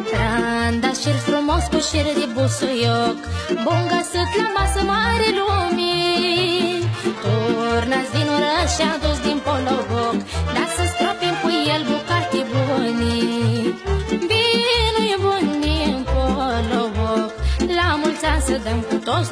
Trandașir frumos cu șir de busuioc, bun găsit la masă mare lumii. Turnați din oraș și adus din Polo